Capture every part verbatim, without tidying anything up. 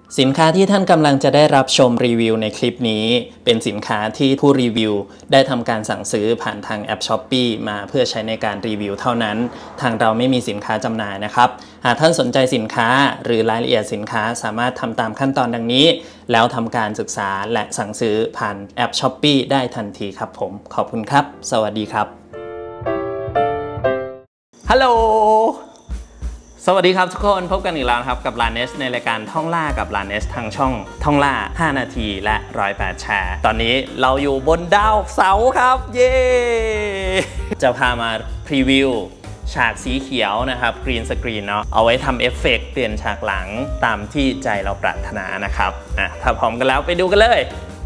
สินค้าที่ท่านกำลังจะได้รับชมรีวิวในคลิปนี้เป็นสินค้าที่ผู้รีวิวได้ทำการสั่งซื้อผ่านทางแอป Shopee มาเพื่อใช้ในการรีวิวเท่านั้นทางเราไม่มีสินค้าจำหน่ายนะครับหากท่านสนใจสินค้าหรือรายละเอียดสินค้าสามารถทำตามขั้นตอนดังนี้แล้วทำการศึกษาและสั่งซื้อผ่านแอป Shopee ได้ทันทีครับผมขอบคุณครับสวัสดีครับฮัลโหลสวัสดีครับทุกคนพบกันอีกแล้วครับกับลาเนสในรายการท่องล่ากับลาเนสทางช่องท่องล่าห้านาทีและหนึ่งร้อยแปดแชร์ตอนนี้เราอยู่บนดาวเสาร์ครับเย้จะพามาพรีวิวฉากสีเขียวนะครับกรีนสกรีนเนาะเอาไว้ทำเอฟเฟกต์เปลี่ยนฉากหลังตามที่ใจเราปรารถนานะครับอ่ะถ้าพร้อมกันแล้วไปดูกันเลย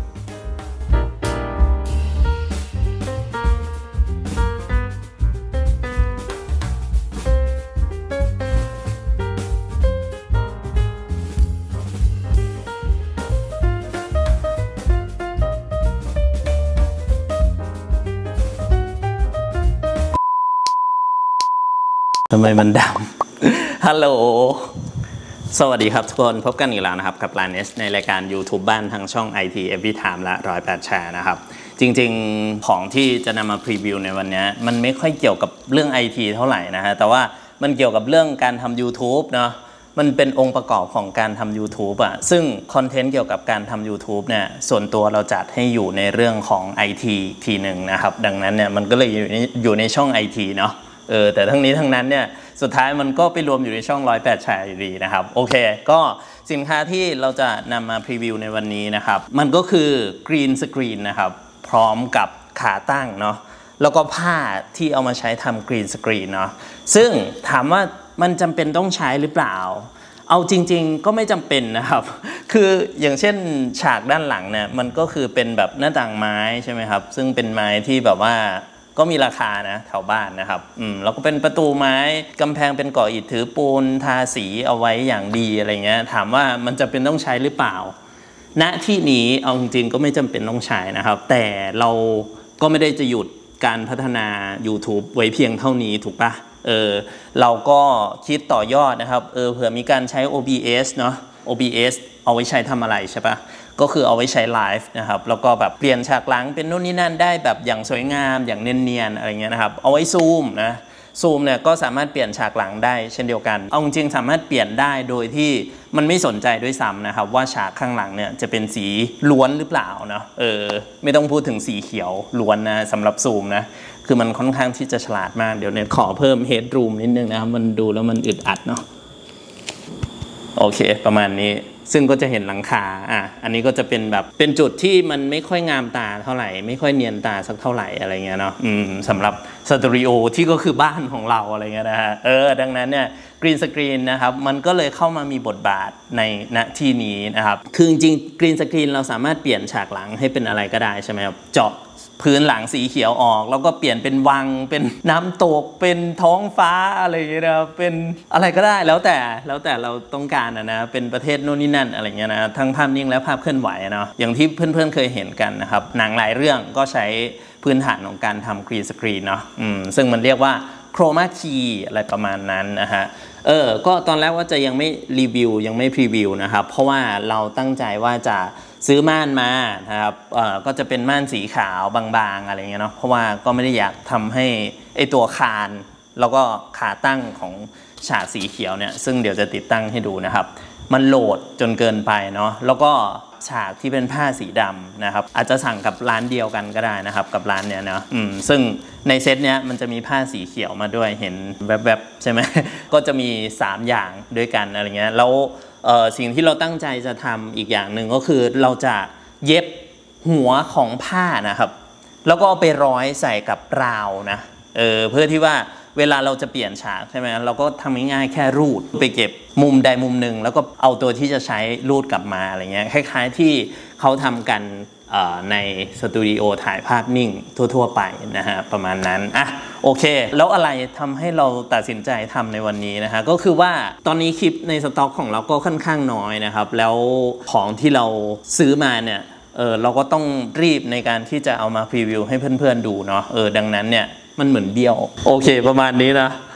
ทำไมมันดำ ฮัลโหล สวัสดีครับทุกคนพบกันอีกแล้วนะครับกับลาเนสในรายการ YouTube บ้านทางช่อง ไอ ที Every Time และหนึ่งร้อยแปดแชร์นะครับจริงๆของที่จะนำมาพรีวิวในวันนี้มันไม่ค่อยเกี่ยวกับเรื่อง ไอ ที เท่าไหร่นะฮะแต่ว่ามันเกี่ยวกับเรื่องการทำ YouTube เนาะมันเป็นองค์ประกอบของการทำ YouTube อ่ะซึ่งคอนเทนต์เกี่ยวกับการทำ YouTube เนี่ยส่วนตัวเราจัดให้อยู่ในเรื่องของ ไอ ที ทีหนึ่งนะครับดังนั้นเนี่ยมันก็เลยอยู่ในอยู่ในช่อง ไอ ที เนาะเออแต่ทั้งนี้ทั้งนั้นเนี่ยสุดท้ายมันก็ไปรวมอยู่ในช่องหนึ่งร้อยแปดแชร์อยู่ดีนะครับโอเคก็สินค้าที่เราจะนำมาพรีวิวในวันนี้นะครับมันก็คือกรีนสกรีนนะครับพร้อมกับขาตั้งเนาะแล้วก็ผ้าที่เอามาใช้ทำกรีนสกรีนเนาะซึ่งถามว่ามันจำเป็นต้องใช้หรือเปล่าเอาจริงๆก็ไม่จำเป็นนะครับคืออย่างเช่นฉากด้านหลังเนี่ยมันก็คือเป็นแบบหน้าต่างไม้ใช่ไหมครับซึ่งเป็นไม้ที่แบบว่าก็มีราคานะแถวบ้านนะครับอืมแล้วก็เป็นประตูไม้กำแพงเป็นก่ออิฐถือปูนทาสีเอาไว้อย่างดีอะไรเงี้ยถามว่ามันจะเป็นต้องใช้หรือเปล่าณที่นี้เอาจริงๆก็ไม่จำเป็นต้องใช้นะครับแต่เราก็ไม่ได้จะหยุดการพัฒนา YouTube ไว้เพียงเท่านี้ถูกปะเออเราก็คิดต่อยอดนะครับเออเผื่อมีการใช้ โอ บี เอส เนาะ โอ บี เอส เอาไว้ใช้ทำอะไรใช่ปะก็คือเอาไว้ใช้ไลฟ์นะครับแล้วก็แบบเปลี่ยนฉากหลังเป็นนู่นนี่นั่นได้แบบอย่างสวยงามอย่างเนียนๆอะไรเงี้ยนะครับเอาไว้ซูมนะซูมเนี่ยก็สามารถเปลี่ยนฉากหลังได้เช่นเดียวกันเอาจริงสามารถเปลี่ยนได้โดยที่มันไม่สนใจด้วยซ้ำนะครับว่าฉากข้างหลังเนี่ยจะเป็นสีล้วนหรือเปล่าเนาะเออไม่ต้องพูดถึงสีเขียวล้วนนะสำหรับซูมนะคือมันค่อนข้างที่จะฉลาดมากเดี๋ยวเนี่ยขอเพิ่มเฮดรูมนิดนึงนะครับมันดูแล้วมันอึดอัดเนาะโอเคประมาณนี้ซึ่งก็จะเห็นหลังคาอ่ะอันนี้ก็จะเป็นแบบเป็นจุดที่มันไม่ค่อยงามตาเท่าไหร่ไม่ค่อยเนียนตาสักเท่าไหร่อะไรเงี้ยเนาะอืมสำหรับสตูดิโอที่ก็คือบ้านของเราอะไรเงี้ยนะฮะเออดังนั้นเนี่ยกรีนสกรีนนะครับมันก็เลยเข้ามามีบทบาทในณที่นี้นะครับคือจริงกรีนสกรีนเราสามารถเปลี่ยนฉากหลังให้เป็นอะไรก็ได้ใช่ไหมครับเจาะพื้นหลังสีเขียวออกแล้วก็เปลี่ยนเป็นวังเป็นน้ำตกเป็นท้องฟ้าอะไรอย่างเงี้ยนะเป็นอะไรก็ได้แล้วแต่แล้วแต่เราต้องการนะนะเป็นประเทศโน่นนี่นั่นอะไรเงี้ยนะทั้งภาพนิ่งและภาพเคลื่อนไหวเนาะอย่างที่เพื่อนๆเคยเห็นกันนะครับหนังหลายเรื่องก็ใช้พื้นฐานของการทำกรีนสกรีนเนาะอืมซึ่งมันเรียกว่าโครมาคีอะไรประมาณนั้นนะฮะเออก็ตอนแรกว่าจะยังไม่รีวิวยังไม่พรีวิวนะครับเพราะว่าเราตั้งใจว่าจะซื้อม่านมานะครับเอ่อก็จะเป็นม่านสีขาวบางๆอะไรเงี้ยเนาะเพราะว่าก็ไม่ได้อยากทำให้ไอตัวคานแล้วก็ขาตั้งของฉากสีเขียวเนี่ยซึ่งเดี๋ยวจะติดตั้งให้ดูนะครับมันโหลดจนเกินไปเนาะแล้วก็ฉากที่เป็นผ้าสีดำนะครับอาจจะสั่งกับร้านเดียวกันก็ได้นะครับกับร้านเนี้ยเนาะอืมซึ่งในเซตเนี้ยมันจะมีผ้าสีเขียวมาด้วยเห็นแวบๆใช่ไหม ก็จะมีสามอย่างด้วยกันอะไรเงี้ยแล้วสิ่งที่เราตั้งใจจะทำอีกอย่างหนึ่งก็คือเราจะเย็บหัวของผ้านะครับแล้วก็เอาไปร้อยใส่กับราวนะเออเพื่อที่ว่าเวลาเราจะเปลี่ยนฉากใช่ไหมเราก็ทำง่ายๆแค่รูดไปเก็บมุมใดมุมหนึ่งแล้วก็เอาตัวที่จะใช้รูดกลับมาอะไรเงี้ยคล้ายๆที่เขาทำกันในสตูดิโอถ่ายภาพนิ่งทั่วๆไปนะฮะประมาณนั้นอ่ะโอเคแล้วอะไรทำให้เราตัดสินใจทำในวันนี้นะฮะก็คือว่าตอนนี้คลิปในสต็อกของเราก็ค่อนข้างน้อยนะครับแล้วของที่เราซื้อมาเนี่ยเออเราก็ต้องรีบในการที่จะเอามาพรีวิวให้เพื่อนๆดูเนาะเออดังนั้นเนี่ยมันเหมือนเดียวโอเคประมาณนี้นะ แ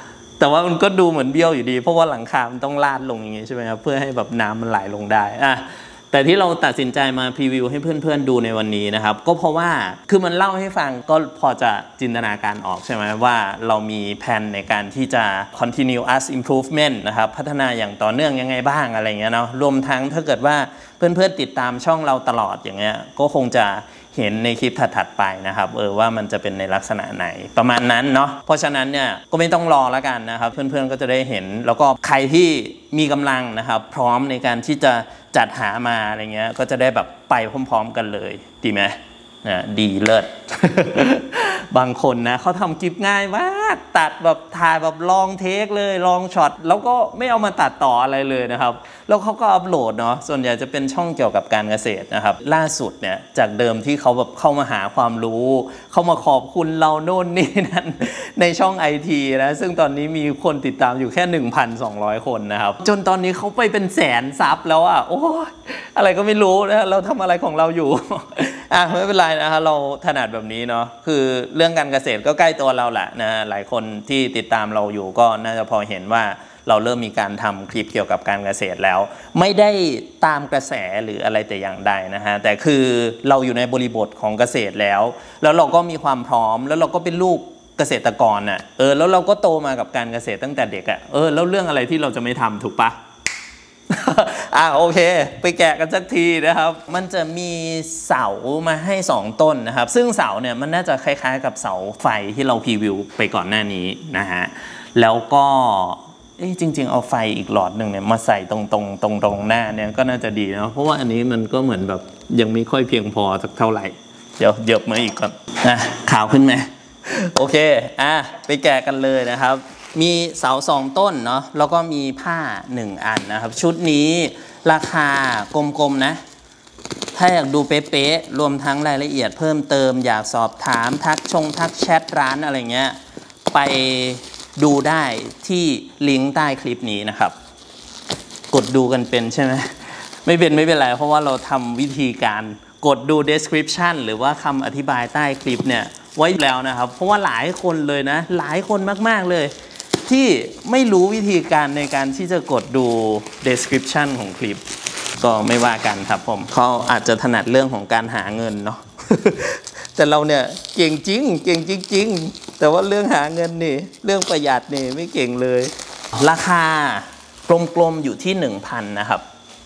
แต่ว่ามันก็ดูเหมือนเบี้ยวอยู่ดีเพราะว่าหลังคามันต้องลาดลงอย่างงี้ใช่ไหมครับเพื่อให้แบบน้ำมันไหลลงได้อ่ะแต่ที่เราตัดสินใจมาพรีวิวให้เพื่อนๆดูในวันนี้นะครับก็เพราะว่าคือมันเล่าให้ฟังก็พอจะจินตนาการออกใช่ไหมว่าเรามีแผนในการที่จะ continuous improvement นะครับพัฒนาอย่างต่อเนื่องยังไงบ้างอะไรเงี้ยเนาะรวมทั้งถ้าเกิดว่าเพื่อนๆติดตามช่องเราตลอดอย่างเงี้ยก็คงจะเห็นในคลิปถัดๆไปนะครับเออว่ามันจะเป็นในลักษณะไหนประมาณนั้นเนาะเพราะฉะนั้นเนี่ยก็ไม่ต้องรอแล้วกันนะครับเพื่อนๆก็จะได้เห็นแล้วก็ใครที่มีกำลังนะครับพร้อมในการที่จะจัดหามาอะไรเงี้ยก็จะได้แบบไปพร้อมๆกันเลยดีไหมนะดีเลิศ บางคนนะเขาทำคลิปง่ายมากตัดแบบถ่ายแบบลองเทคเลยลองช็อตแล้วก็ไม่เอามาตัดต่ออะไรเลยนะครับแล้วเขาก็อัปโหลดเนาะส่วนใหญ่จะเป็นช่องเกี่ยวกับการเกษตรนะครับล่าสุดเนี่ยจากเดิมที่เขาแบบเข้ามาหาความรู้เข้ามาขอบคุณเราโน่นนี่นั่นในช่อง ไอ ที นะซึ่งตอนนี้มีคนติดตามอยู่แค่ หนึ่งพันสองร้อย คนนะครับจนตอนนี้เขาไปเป็นแสนซับแล้วอ่ะโอ้อะไรก็ไม่รู้นะเราทำอะไรของเราอยู่ อ่ะไม่เป็นไรนะครับเราถนัดแบบนี้เนาะคือเรื่องการเกษตรก็ใกล้ตัวเราแหละนะหลายคนที่ติดตามเราอยู่ก็น่าจะพอเห็นว่าเราเริ่มมีการทำคลิปเกี่ยวกับการเกษตรแล้วไม่ได้ตามกระแสหรืออะไรแต่อย่างใดนะฮะแต่คือเราอยู่ในบริบทของเกษตรแล้วแล้วเราก็มีความพร้อมแล้วเราก็เป็นลูกเกษตรกรน่ะเออแล้วเราก็โตมากับการเกษตรตั้งแต่เด็กอ่ะเออแล้วเรื่องอะไรที่เราจะไม่ทำถูกปะ อ่าโอเคไปแกะกันสักทีนะครับมันจะมีเสามาให้สองต้นนะครับซึ่งเสาเนี่ยมันน่าจะคล้ายๆกับเสาไฟที่เราพรีวิวไปก่อนหน้านี้นะฮะแล้วก็จริงๆเอาไฟอีกหลอดหนึ่งเนี่ยมาใส่ตรงตรงตรงตรงหน้าเนี่ยก็น่าจะดีนะเพราะว่าอันนี้มันก็เหมือนแบบยังไม่ค่อยเพียงพอสักเท่าไหร่เดี๋ยวเยบมาอีกก่อนนะขาวขึ้นไหมโอเคอ่ะไปแกะกันเลยนะครับมีเสาสองต้นเนาะแล้วก็มีผ้าหนึ่งอันนะครับชุดนี้ราคากลมๆนะถ้าอยากดูเป๊ะๆรวมทั้งรายละเอียดเพิ่มเติมอยากสอบถามทักชงทักแชทร้านอะไรเงี้ยไปดูได้ที่ลิงก์ใต้คลิปนี้นะครับกดดูกันเป็นใช่ไหมไม่เป็นไม่เป็นไรเพราะว่าเราทำวิธีการกดดู description หรือว่าคำอธิบายใต้คลิปเนี่ยไว้แล้วนะครับเพราะว่าหลายคนเลยนะหลายคนมากๆเลยที่ไม่รู้วิธีการในการที่จะกดดู description ของคลิปก็ไม่ว่ากันครับผมเขาอาจจะถนัดเรื่องของการหาเงินเนาะ แต่เราเนี่ยเก่งจริงเก่งจริงๆแต่ว่าเรื่องหาเงินนี่เรื่องประหยัดนี่ไม่เก่งเลยราคากลมๆอยู่ที่ หนึ่งพัน นะครับ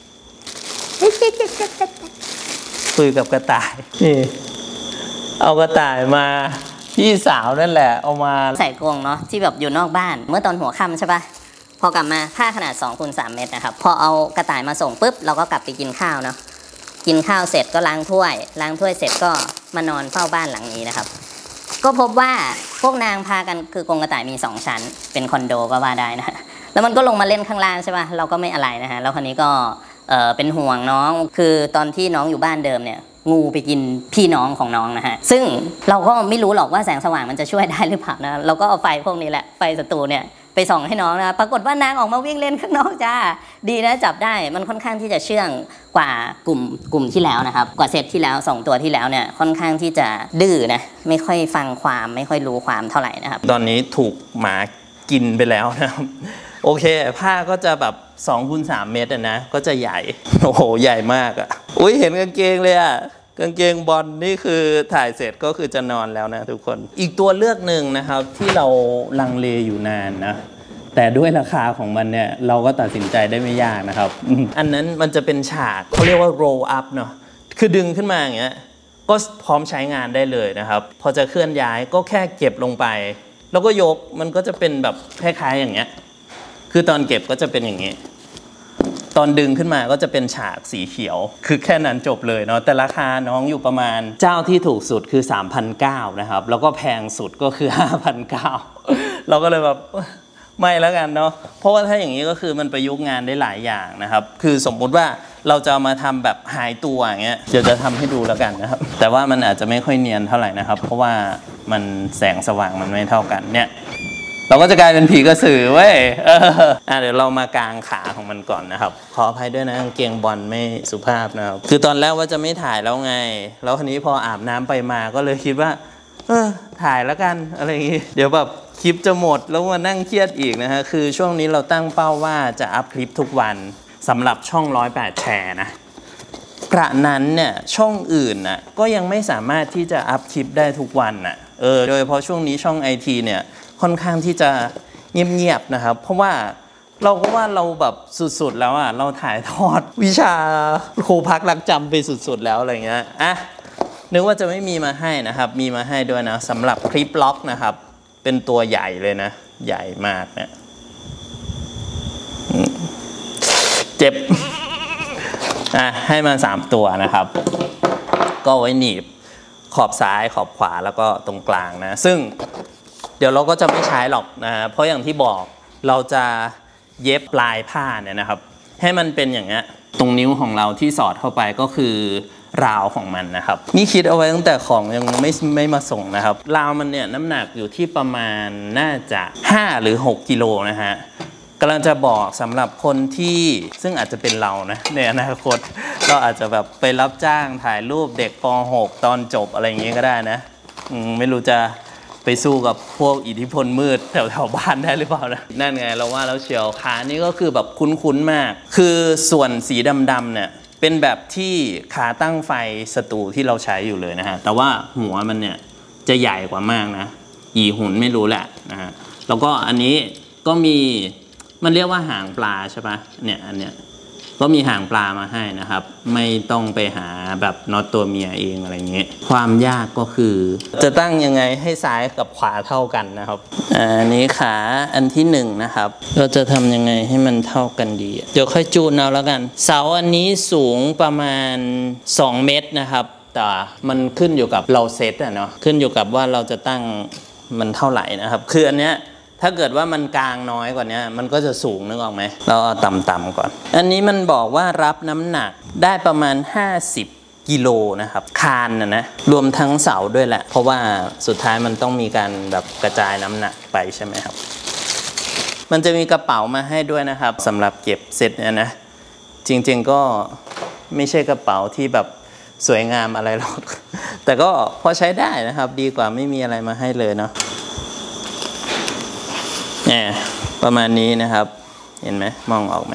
คุยกับกระต่ายนี่เอากระต่ายมาพี่สาวนั่นแหละเอามาใส่กรงเนาะที่แบบอยู่นอกบ้านเมื่อตอนหัวค่ำใช่ปะพอกลับมาผ้าขนาด สองคูณสาม เมตรนะครับพอเอากระต่ายมาส่งปุ๊บเราก็กลับไปกินข้าวเนาะกินข้าวเสร็จก็ล้างถ้วยล้างถ้วยเสร็จก็มานอนเฝ้าบ้านหลังนี้นะครับก็พบว่าพวกนางพากันคือกรงกระต่ายมีสองชั้นเป็นคอนโดก็ว่าได้นะแล้วมันก็ลงมาเล่นข้างล่างใช่ปะเราก็ไม่อะไรนะฮะแล้วคราวนี้ก็เออเป็นห่วงน้องคือตอนที่น้องอยู่บ้านเดิมเนี่ยงูไปกินพี่น้องของน้องนะฮะซึ่งเราก็ไม่รู้หรอกว่าแสงสว่างมันจะช่วยได้หรือเปล่านะเราก็เอาไฟพวกนี้แหละไฟศัตรูเนี่ยไปส่องให้น้องนะปรากฏว่านางออกมาวิ่งเล่นข้างนอกจ้าดีนะจับได้มันค่อนข้างที่จะเชื่องกว่ากลุ่มกลุ่มที่แล้วนะครับกว่าเซตที่แล้วสองตัวที่แล้วเนี่ยค่อนข้างที่จะดื้อนะไม่ค่อยฟังความไม่ค่อยรู้ความเท่าไหร่นะครับตอนนี้ถูกหมากินไปแล้วนะครับโอเคผ้าก็จะแบบสองคูณสาม เมตรนะก็จะใหญ่โอ้โหใหญ่มากอ่ะอุ้ยเห็นกางเกงเลยอ่ะกางเกงบอลนี่คือถ่ายเสร็จก็คือจะนอนแล้วนะทุกคนอีกตัวเลือกหนึ่งนะครับที่เราลังเลอยู่นานนะแต่ด้วยราคาของมันเนี่ยเราก็ตัดสินใจได้ไม่ยากนะครับอันนั้นมันจะเป็นฉากเขาเรียกว่า roll up เนาะคือดึงขึ้นมาอย่างเงี้ยก็พร้อมใช้งานได้เลยนะครับพอจะเคลื่อนย้ายก็แค่เก็บลงไปแล้วก็ยกมันก็จะเป็นแบบคล้ายๆอย่างเงี้ยคือตอนเก็บก็จะเป็นอย่างนี้ตอนดึงขึ้นมาก็จะเป็นฉากสีเขียวคือแค่นั้นจบเลยเนาะแต่ราคาน้องอยู่ประมาณเจ้าที่ถูกสุดคือ สามพันเก้าร้อย นะครับแล้วก็แพงสุดก็คือ ห้าพันเก้าร้อย เราก็เลยแบบไม่แล้วกันเนาะเพราะว่าถ้าอย่างนี้ก็คือมันประยุกต์งานได้หลายอย่างนะครับคือสมมุติว่าเราจะมาทำแบบหายตัวอย่างเงี้ยเดี๋ยวจะทำให้ดูแล้วกันนะครับแต่ว่ามันอาจจะไม่ค่อยเนียนเท่าไหร่นะครับเพราะว่ามันแสงสว่างมันไม่เท่ากันเนี่ยเราก็จะกลายเป็นผีกระสือเว้ยเอออ่ะเดี๋ยวเรามากางขาของมันก่อนนะครับขออภัยด้วยนะกางเกงบอลไม่สุภาพนะครับคือตอนแรกว่าจะไม่ถ่ายแล้วไงแล้วคราวนี้พออาบน้ำไปมาก็เลยคิดว่าเออถ่ายแล้วกันอะไรอย่างงี้เดี๋ยวแบบคลิปจะหมดแล้วมานั่งเครียดอีกนะฮะคือช่วงนี้เราตั้งเป้าว่าจะอัพคลิปทุกวันสำหรับช่องหนึ่งร้อยแปดแชร์นะกระนั้นเนี่ยช่องอื่นน่ะก็ยังไม่สามารถที่จะอัพคลิปได้ทุกวันน่ะเออโดยเฉพาะช่วงนี้ช่อง ไอ ที เนี่ยค่อนข้างที่จะเงียบๆนะครับเพราะว่าเราก็ว่าเราแบบสุดๆแล้วอ่ะเราถ่ายทอดวิชาครูพักรักจำไปสุดๆแล้วอะไรเงี้ยอ่ะนึกว่าจะไม่มีมาให้นะครับมีมาให้ด้วยนะสำหรับคลิปล็อกนะครับเป็นตัวใหญ่เลยนะใหญ่มากเนี่ยเจ็บอ่ะให้มาสามตัวนะครับก็ไว้หนีบขอบซ้ายขอบขวาแล้วก็ตรงกลางนะซึ่งเดี๋ยวเราก็จะไม่ใช้หรอกนะเพราะอย่างที่บอกเราจะเย็บปลายผ้าเนี่ยนะครับให้มันเป็นอย่างเงี้ยตรงนิ้วของเราที่สอดเข้าไปก็คือราวของมันนะครับนี่คิดเอาไว้ตั้งแต่ของยังไม่ไม่มาส่งนะครับราวมันเนี่ยน้ำหนักอยู่ที่ประมาณน่าจะห้าหรือหกกิโลนะฮะกำลังจะบอกสำหรับคนที่ซึ่งอาจจะเป็นเรานะในอนาคตเราอาจจะแบบไปรับจ้างถ่ายรูปเด็กป หก ตอนจบอะไรอย่างเงี้ยก็ได้นะไม่รู้จะไปสู้กับพวกอิทธิพลมืดแถวๆบ้านได้หรือเปล่านะนั่นไงเราว่าแล้วเชียวขานี่ก็คือแบบคุ้นๆมากคือส่วนสีดำๆเนี่ยเป็นแบบที่ขาตั้งไฟสตูที่เราใช้อยู่เลยนะฮะแต่ว่าหัวมันเนี่ยจะใหญ่กว่ามากนะอีหุ่นไม่รู้แหละนะฮะแล้วก็อันนี้ก็มีมันเรียกว่าหางปลาใช่ปะเนี่ยอันเนี้ยก็มีหางปลามาให้นะครับไม่ต้องไปหาแบบน็อตตัวเมียเองอะไรเงี้ยความยากก็คือจะตั้งยังไงให้ซ้ายกับขวาเท่ากันนะครับอันนี้ขาอันที่หนึ่งนะครับเราจะทำยังไงให้มันเท่ากันดีเดี๋ยวค่อยจูนเอาแล้วกันเสาอันนี้สูงประมาณสองเมตรนะครับแต่มันขึ้นอยู่กับเราเซตอะเนาะขึ้นอยู่กับว่าเราจะตั้งมันเท่าไหร่นะครับคืออันเนี้ยถ้าเกิดว่ามันกลางน้อยกว่านี้มันก็จะสูงนึกออกไหมเราเอาต่ำๆก่อนอันนี้มันบอกว่ารับน้ำหนักได้ประมาณห้าสิบกิโลนะครับคานนะนะรวมทั้งเสาด้วยแหละเพราะว่าสุดท้ายมันต้องมีการแบบกระจายน้ำหนักไปใช่ไหมครับมันจะมีกระเป๋ามาให้ด้วยนะครับสำหรับเก็บเสร็จเนี่ยนะจริงๆก็ไม่ใช่กระเป๋าที่แบบสวยงามอะไรหรอกแต่ก็พอใช้ได้นะครับดีกว่าไม่มีอะไรมาให้เลยเนาะเนี่ยประมาณนี้นะครับเห็นไหมมองออกไหม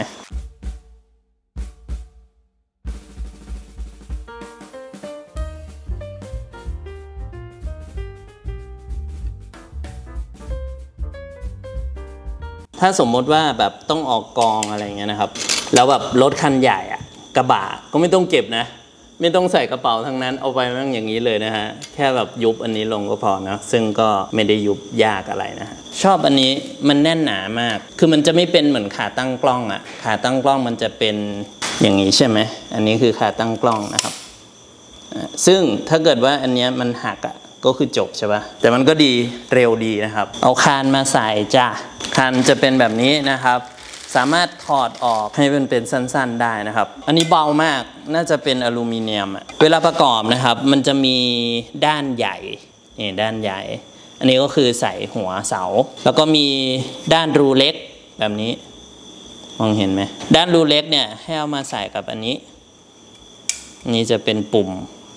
ถ้าสมมติว่าแบบต้องออกกองอะไรเงี้ยนะครับแล้วแบบรถคันใหญ่อะกระบะก็ไม่ต้องเก็บนะไม่ต้องใส่กระเป๋าทั้งนั้นเอาไปมั่งอย่างนี้เลยนะฮะแค่แบบยุบอันนี้ลงก็พอนะซึ่งก็ไม่ได้ยุบยากอะไรนะฮะชอบอันนี้มันแน่นหนามากคือมันจะไม่เป็นเหมือนขาตั้งกล้องอะขาตั้งกล้องมันจะเป็นอย่างนี้ใช่ไหมอันนี้คือขาตั้งกล้องนะครับซึ่งถ้าเกิดว่าอันนี้มันหักอะก็คือจบใช่ปะแต่มันก็ดีเร็วดีนะครับเอาคานมาใส่จ้ะคานจะเป็นแบบนี้นะครับสามารถถอดออกให้มันเป็นสั้นๆได้นะครับอันนี้เบามากน่าจะเป็นอลูมิเนียมเวลาประกอบนะครับมันจะมีด้านใหญ่นี่ด้านใหญ่อันนี้ก็คือใส่หัวเสาแล้วก็มีด้านรูเล็กแบบนี้มองเห็นไหมด้านรูเล็กเนี่ยให้เอามาใส่กับอันนี้อันนี้จะเป็นปุ่ม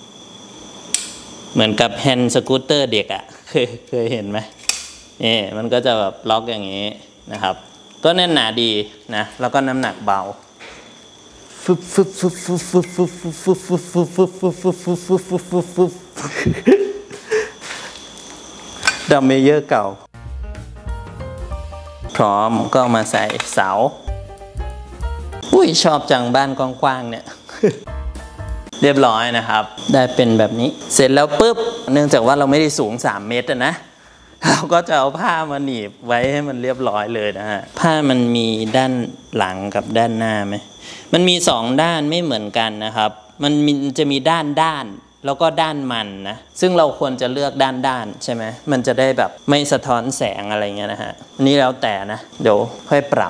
เหมือนกับแฮนด์สกูตเตอร์เด็กอะเคยเคยเห็นไหมนี่มันก็จะแบบล็อกอย่างนี้นะครับก็แน่นหนาดีนะแล้วก็น้ำหนักเบาฟึบฟึบฟึบฟึบฟึบฟึบฟึบฟึบฟึบฟึบฟึบฟึบฟึบฟึบฟึบฟึบฟึบฟึบดัมเมเยอร์เก่าพร้อมก็มาใส่เสาอุ้ยชอบจังบ้านกว้างๆเนี่ยเรียบร้อยนะครับได้เป็นแบบนี้เสร็จแล้วปุ๊บเนื่องจากว่าเราไม่ได้สูงสามเมตรนะเราก็จะเอาผ้ามาหนีบไว้ให้มันเรียบร้อยเลยนะฮะผ้ามันมีด้านหลังกับด้านหน้าไหมมันมีสองด้านไม่เหมือนกันนะครับมันจะมีด้านด้านแล้วก็ด้านมันนะซึ่งเราควรจะเลือกด้านด้านใช่ไหมมันจะได้แบบไม่สะท้อนแสงอะไรเงี้ยนะฮะนี่แล้วแต่นะเดี๋ยวค่อยปรับ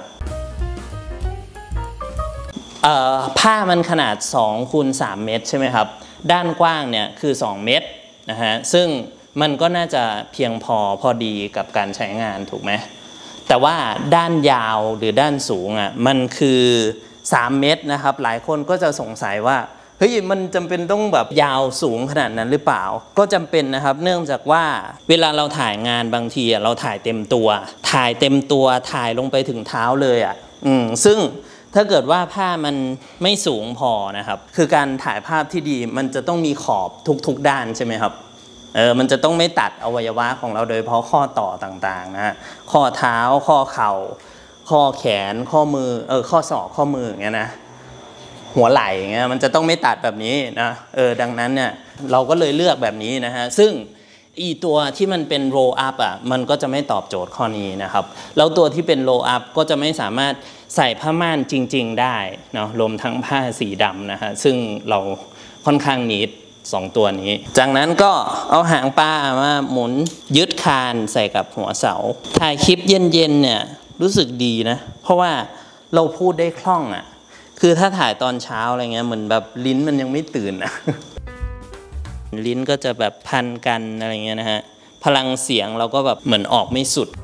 เอ่อผ้ามันขนาดสองคูณสามเมตรใช่ไหมครับด้านกว้างเนี่ยคือสองเมตรนะฮะซึ่งมันก็น่าจะเพียงพอพอดีกับการใช้งานถูกไหมแต่ว่าด้านยาวหรือด้านสูงอ่ะมันคือสามเมตรนะครับหลายคนก็จะสงสัยว่าเฮ้ยมันจำเป็นต้องแบบยาวสูงขนาดนั้นหรือเปล่าก็จำเป็นนะครับเนื่องจากว่าเวลาเราถ่ายงานบางทีเราถ่ายเต็มตัวถ่ายเต็มตัวถ่ายลงไปถึงเท้าเลยอ่ะอืมซึ่งถ้าเกิดว่าผ้ามันไม่สูงพอนะครับคือการถ่ายภาพที่ดีมันจะต้องมีขอบทุกๆด้านใช่ไหมครับเออมันจะต้องไม่ตัดอวัยวะของเราโดยเฉพาะข้อต่อต่างๆนะฮะข้อเท้าข้อเข่าข้อแขนข้อมือเออข้อศอกข้อมืออย่างเงี้ยนะหัวไหล่อย่างเงี้ยมันจะต้องไม่ตัดแบบนี้นะเออดังนั้นเนี่ยเราก็เลยเลือกแบบนี้นะฮะซึ่งอีตัวที่มันเป็น roll up อ่ะมันก็จะไม่ตอบโจทย์ข้อนี้นะครับแล้วตัวที่เป็น roll up ก็จะไม่สามารถใส่ผ้าม่านจริงๆได้เนาะรวมทั้งผ้าสีดำนะฮะซึ่งเราค่อนข้างนิดสองตัวนี้จากนั้นก็เอาหางปลามาหมุนยึดคานใส่กับหัวเสาถ่ายคลิปเย็นๆเนี่ยรู้สึกดีนะเพราะว่าเราพูดได้คล่องอ่ะคือถ้าถ่ายตอนเช้าอะไรเงี้ยเหมือนแบบลิ้นมันยังไม่ตื่นอ่ะลิ้นก็จะแบบพันกันอะไรเงี้ยนะฮะพลังเสียงเราก็แบบเหมือนออกไม่สุด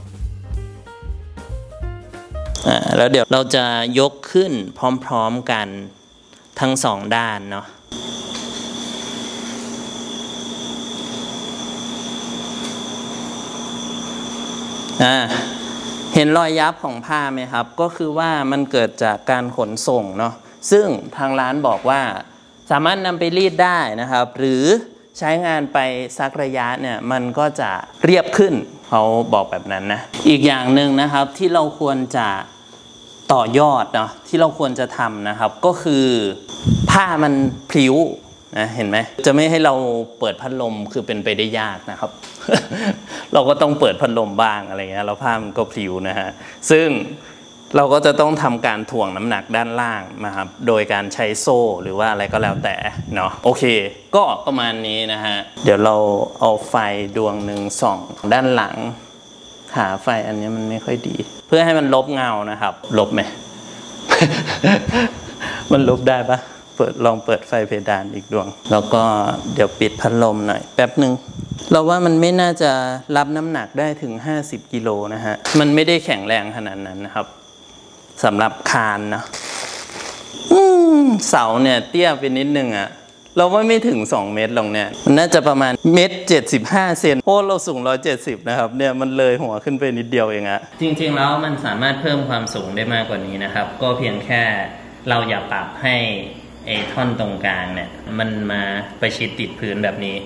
อ่าแล้วเดี๋ยวเราจะยกขึ้นพร้อมๆกันทั้งสองด้านเนาะอ่าเห็นรอยยับของผ้าไหมครับก็คือว่ามันเกิดจากการขนส่งเนาะซึ่งทางร้านบอกว่าสามารถนำไปรีดได้นะครับหรือใช้งานไปสักระยะเนี่ยมันก็จะเรียบขึ้นเขาบอกแบบนั้นนะอีกอย่างหนึ่งนะครับที่เราควรจะต่อยอดเนาะที่เราควรจะทำนะครับก็คือผ้ามันพลิ้วนะเห็นไหมจะไม่ให้เราเปิดพัดลมคือเป็นไปได้ยากนะครับ เราก็ต้องเปิดพัดลมบ้างอะไรเงี้ยแล้วผ้ามันก็พลิ้วนะฮะซึ่งเราก็จะต้องทำการถ่วงน้ำหนักด้านล่างนะครับโดยการใช้โซ่หรือว่าอะไรก็แล้วแต่เนาะโอเคก็ประมาณนี้นะฮะเดี๋ยวเราเอาไฟดวงหนึ่งส่องด้านหลังหาไฟอันนี้มันไม่ค่อยดีเพื่อให้มันลบเงานะครับลบไหม มันลบได้ปะเปิดลองเปิดไฟเพดานอีกดวงแล้วก็เดี๋ยวปิดพัดลมหน่อยแป๊บหนึ่งเราว่ามันไม่น่าจะรับน้ำหนักได้ถึงห้าสิบกิโลนะฮะมันไม่ได้แข็งแรงขนาดนั้นนะครับสำหรับคานนะเสาเนี่ยเตี้ยไปนิดนึงอะเราว่าไม่ถึงสองเมตรหรอกเนี่ยมันน่าจะประมาณเมตรเจ็ดสิบห้าเซนเพราะเราสูงหนึ่งร้อยเจ็ดสิบนะครับเนี่ยมันเลยหัวขึ้นไปนิดเดียวเองอะจริงๆแล้วมันสามารถเพิ่มความสูงได้มากกว่านี้นะครับก็เพียงแค่เราอย่าปรับให้ไอ้ท่อนตรงกลางเนี่ยมันมาประชิดติดพื้นแบบนี้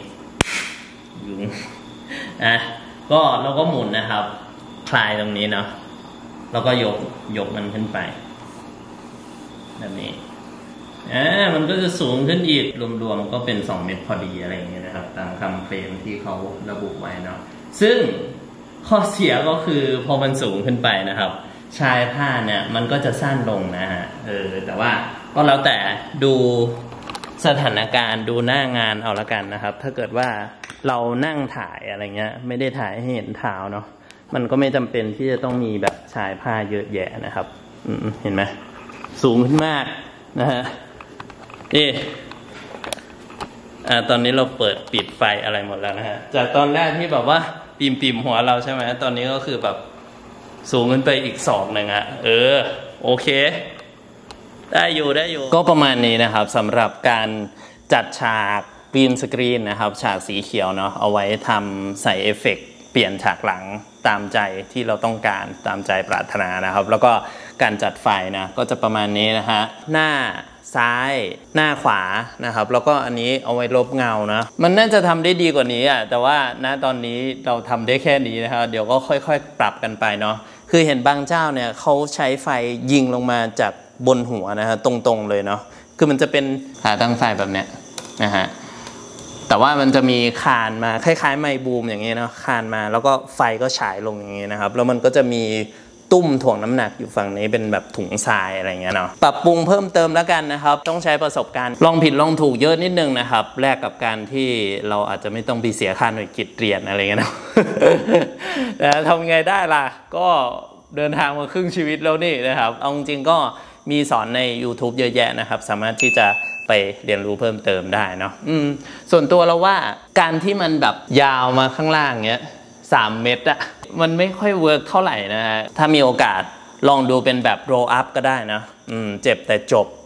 อ่ะก็เราก็หมุนนะครับคลายตรงนี้เนาะแล้วก็ยกยกมันขึ้นไปแบบนี้อ่ามันก็จะสูงขึ้นอีกรวมๆก็เป็นสองเมตรพอดีอะไรอย่างเงี้ยนะครับตามคำเคลมที่เขาระบุไว้เนาะซึ่งข้อเสียก็คือพอมันสูงขึ้นไปนะครับชายผ้าเนี่ยมันก็จะสั้นลงนะฮะเออแต่ว่าก็แล้วแต่ดูสถานการณ์ดูหน้างานเอาละกันนะครับถ้าเกิดว่าเรานั่งถ่ายอะไรเงี้ยไม่ได้ถ่ายให้เห็นเท้าเนาะมันก็ไม่จำเป็นที่จะต้องมีแบบชายผ้าเยอะแยะนะครับเห็นไหมสูงขึ้นมากนะฮะเอ๊ะอ่าตอนนี้เราเปิดปิดไฟอะไรหมดแล้วนะฮะจากตอนแรกที่แบบว่าปิ่มปิ่มหัวเราใช่ไหมตอนนี้ก็คือแบบสูงขึ้นไปอีกศอกหนึ่งอะเออโอเคได้อยู่ได้อยู่ก็ประมาณนี้นะครับสำหรับการจัดฉากกรีนสกรีนนะครับฉากสีเขียวเนาะเอาไว้ทำใส่เอฟเฟกต์เปลี่ยนฉากหลังตามใจที่เราต้องการตามใจปรารถนานะครับแล้วก็การจัดไฟนะก็จะประมาณนี้นะฮะหน้าซ้ายหน้าขวานะครับแล้วก็อันนี้เอาไว้ลบเงานะมันน่าจะทำได้ดีกว่านี้อ่ะแต่ว่าณตอนนี้เราทำได้แค่นี้นะครับเดี๋ยวก็ค่อยๆปรับกันไปเนาะคือเห็นบางเจ้าเนี่ยเขาใช้ไฟยิงลงมาจากบนหัวนะฮะตรงๆเลยเนาะคือมันจะเป็นขาตั้งไฟแบบเนี้ยนะฮะแต่ว่ามันจะมีคานมาคล้ายๆไมค์บูมอย่างเงี้ยเนาะคานมาแล้วก็ไฟก็ฉายลงอย่างเงี้ยนะครับแล้วมันก็จะมีตุ้มถ่วงน้ำหนักอยู่ฝั่งนี้เป็นแบบถุงทรายอะไรเงี้ยเนาะปรับปรุงเพิ่มเติมแล้วกันนะครับต้องใช้ประสบการณ์ลองผิดลองถูกเยอะนิดนึงนะครับแลกกับการที่เราอาจจะไม่ต้องไปเสียค่าหน่วยกิตเรียนอะไรเงี้ยเนาะ แต่ทำไงได้ล่ะก็เดินทางมาครึ่งชีวิตแล้วนี่นะครับเอาจริงๆก็มีสอนใน ยูทูบ เยอะแยะนะครับสามารถที่จะไปเรียนรู้เพิ่มเติมได้เนาะอืมส่วนตัวเราว่าการที่มันแบบยาวมาข้างล่างเงี้ยสามเมตรอะมันไม่ค่อยเวิร์กเท่าไหร่นะฮะถ้ามีโอกาสลองดูเป็นแบบ roll up ก็ได้นะอืมเจ็บแต่จบ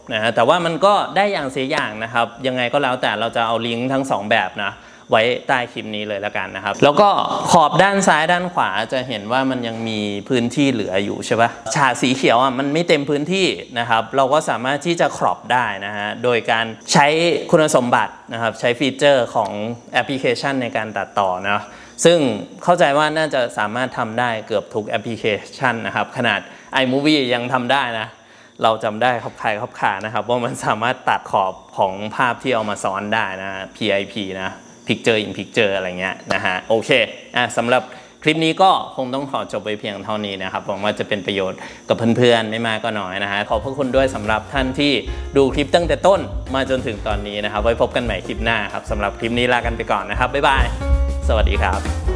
นะฮะแต่ว่ามันก็ได้อย่างเสียอย่างนะครับยังไงก็แล้วแต่เราจะเอาลิงก์ทั้งสองแบบนะไว้ใต้คลิปนี้เลยแล้วกันนะครับแล้วก็ขอบด้านซ้ายด้านขวาจะเห็นว่ามันยังมีพื้นที่เหลืออยู่ใช่ปะฉากสีเขียวอ่ะมันไม่เต็มพื้นที่นะครับเราก็สามารถที่จะครอปได้นะฮะโดยการใช้คุณสมบัตินะครับใช้ฟีเจอร์ของแอปพลิเคชันในการตัดต่อนะซึ่งเข้าใจว่าน่าจะสามารถทำได้เกือบทุกแอปพลิเคชันนะครับขนาด iMovie ยังทำได้นะเราจำได้ครับใครครับขานะครับว่ามันสามารถตัดขอบของภาพที่เอามาซ้อนได้นะ พี ไอ พี นะ Picture in Picture อะไรเงี้ยนะฮะโอเคอ่ะสำหรับคลิปนี้ก็คงต้องขอจบไปเพียงเท่านี้นะครับหวังว่าจะเป็นประโยชน์กับเพื่อนๆไม่มากก็น้อยนะฮะขอบพระคุณด้วยสำหรับท่านที่ดูคลิปตั้งแต่ต้นมาจนถึงตอนนี้นะครับไว้พบกันใหม่คลิปหน้าครับสำหรับคลิปนี้ลากันไปก่อนนะครับบ๊ายบายสวัสดีครับ